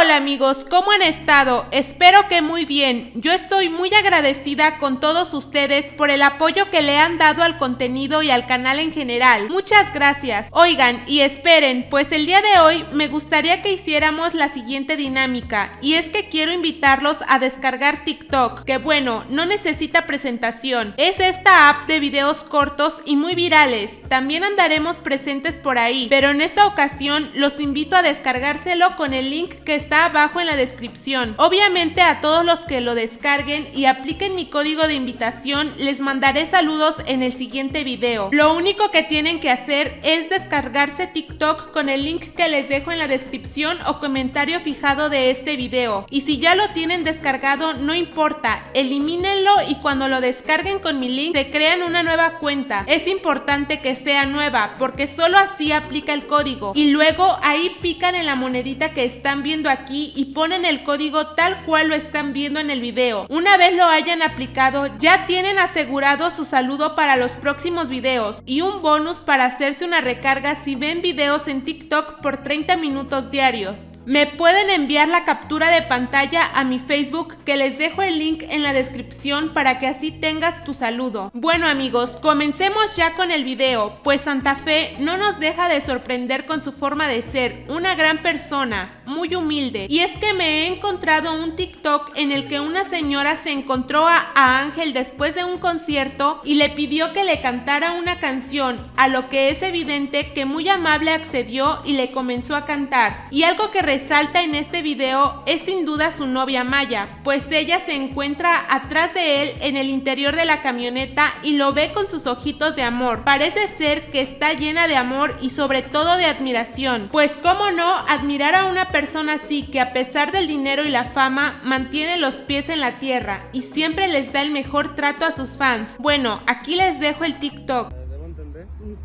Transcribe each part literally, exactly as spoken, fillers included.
Hola amigos, ¿cómo han estado? Espero que muy bien. Yo estoy muy agradecida con todos ustedes por el apoyo que le han dado al contenido y al canal en general. Muchas gracias. Oigan, y esperen, pues el día de hoy me gustaría que hiciéramos la siguiente dinámica, y es que quiero invitarlos a descargar TikTok, que bueno, no necesita presentación. Es esta app de videos cortos y muy virales. También andaremos presentes por ahí, pero en esta ocasión los invito a descargárselo con el link que está abajo en la descripción. Obviamente a todos los que lo descarguen y apliquen mi código de invitación les mandaré saludos en el siguiente video. Lo único que tienen que hacer es descargarse TikTok con el link que les dejo en la descripción o comentario fijado de este video. Y si ya lo tienen descargado, no importa, elimínenlo y cuando lo descarguen con mi link se crean una nueva cuenta. Es importante que sea nueva porque solo así aplica el código. Y luego ahí pican en la monedita que están viendo aquí y ponen el código tal cual lo están viendo en el video. Una vez lo hayan aplicado, ya tienen asegurado su saludo para los próximos videos y un bonus para hacerse una recarga si ven videos en TikTok por treinta minutos diarios. Me pueden enviar la captura de pantalla a mi Facebook, que les dejo el link en la descripción para que así tengas tu saludo. Bueno amigos, comencemos ya con el video, pues Santa Fe no nos deja de sorprender con su forma de ser, una gran persona, muy humilde. Y es que me he encontrado un TikTok en el que una señora se encontró a, a Ángel después de un concierto y le pidió que le cantara una canción, a lo que es evidente que muy amable accedió y le comenzó a cantar. Y algo que resalta en este video es sin duda su novia Maya, pues ella se encuentra atrás de él en el interior de la camioneta y lo ve con sus ojitos de amor. Parece ser que está llena de amor y sobre todo de admiración, pues cómo no admirar a una persona así que a pesar del dinero y la fama mantiene los pies en la tierra y siempre les da el mejor trato a sus fans. Bueno, aquí les dejo el TikTok. ¿Debo entender?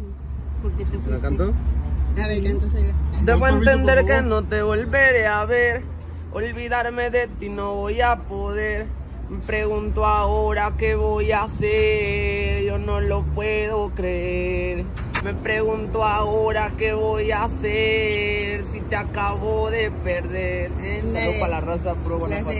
Porque se ¿Se la cantó? A ver, canto se Debo entender que no te volveré a ver. Olvidarme de ti no voy a poder. Me pregunto ahora qué voy a hacer. Yo no lo puedo creer. Me pregunto ahora qué voy a hacer si te acabo de perder. Un saludo para la raza, pro Guanajuato.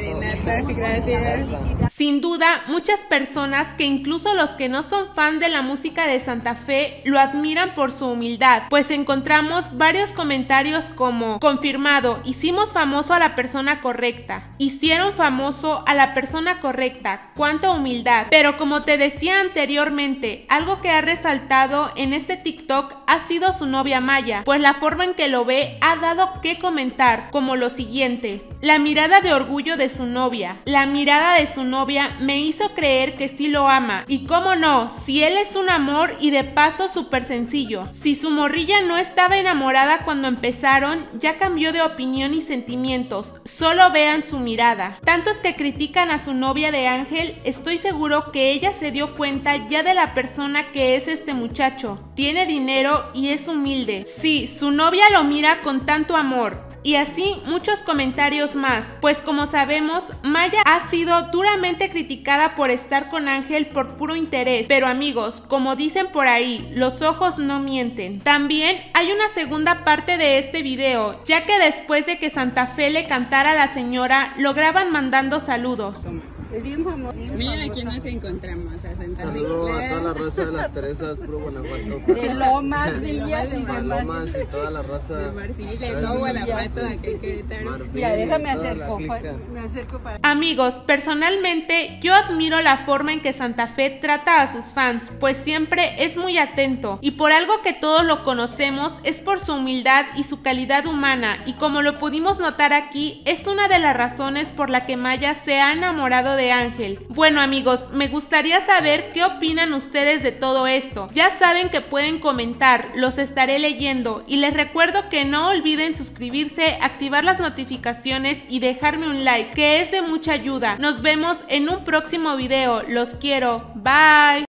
Gracias. Sin duda, muchas personas, que incluso los que no son fan de la música de Santa Fe, lo admiran por su humildad, pues encontramos varios comentarios como: confirmado, hicimos famoso a la persona correcta, hicieron famoso a la persona correcta, cuánta humildad. Pero como te decía anteriormente, algo que ha resaltado en este TikTok ha sido su novia Maya, pues la forma en que lo ve ha dado que comentar, como lo siguiente: la mirada de orgullo de su novia, la mirada de su novia me hizo creer que sí lo ama, y cómo no, si él es un amor y de paso súper sencillo. Si su morrilla no estaba enamorada cuando empezaron, ya cambió de opinión y sentimientos, solo vean su mirada. Tantos que critican a su novia de Ángel, estoy seguro que ella se dio cuenta ya de la persona que es este muchacho. Tiene dinero y es humilde. Sí, su novia lo mira con tanto amor. Y así muchos comentarios más, pues como sabemos, Maya ha sido duramente criticada por estar con Ángel por puro interés. Pero amigos, como dicen por ahí, los ojos no mienten. También hay una segunda parte de este video, ya que después de que Santa Fe le cantara a la señora, lo graban mandando saludos. Es bien famoso. Miren aquí nos encontramos, a Santa Saludo a toda la raza de las Teresas, puro Guanajuato. De Lomas, Villas y De demás. Lomas y toda la raza. De Marfil, de todo Guanajuato, de aquí en Querétaro. Marfil, Mira, déjame toda la acerco, clica. me acerco para... Amigos, personalmente yo admiro la forma en que Santa Fe trata a sus fans, pues siempre es muy atento, y por algo que todos lo conocemos es por su humildad y su calidad humana, y como lo pudimos notar aquí, es una de las razones por la que Maya se ha enamorado de Ángel. Bueno amigos, me gustaría saber qué opinan ustedes de todo esto. Ya saben que pueden comentar, los estaré leyendo, y les recuerdo que no olviden suscribirse, activar las notificaciones y dejarme un like, que es de mucha ayuda. Nos vemos en un próximo video, los quiero, bye.